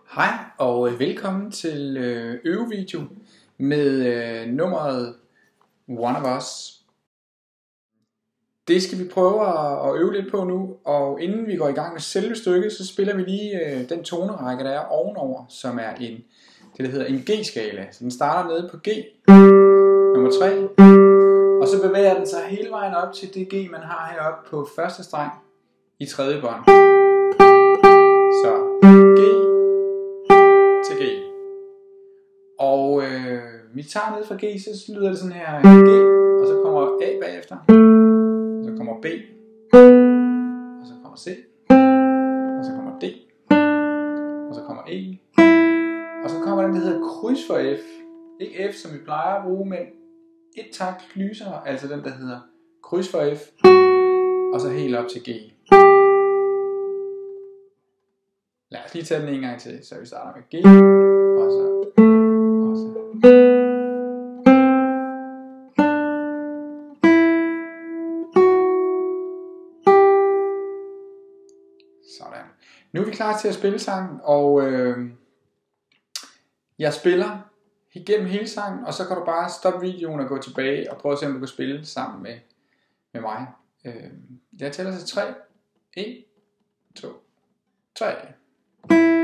Hej og velkommen til øvevideo med nummeret One of Us. Det skal vi prøve at øve lidt på nu, og inden vi går i gang med selve stykket, så spiller vi lige den tonerække, der er ovenover, som er det der hedder en G-skala. Så den starter nede på G, nummer 3, og så bevæger den sig hele vejen op til det G, man har heroppe på første streng i tredje bånd. Så G til G. Og vi tager ned fra G, så lyder det sådan her G, og så kommer A bagefter, og så kommer B, og så kommer C, og så kommer D, og så kommer E, og så kommer den, der hedder kryds for F. Ikke F, som vi plejer at bruge, men et takt lysere, altså den, der hedder kryds for F, og så helt op til G. Lad os lige tage den en gang til, så vi starter med G, og så. Sådan. Nu er vi klar til at spille sangen, og jeg spiller igennem hele sangen, og så kan du bare stoppe videoen og gå tilbage og prøve at se, om du kan spille sammen med mig. Jeg tæller til 3. 1, 2, 3.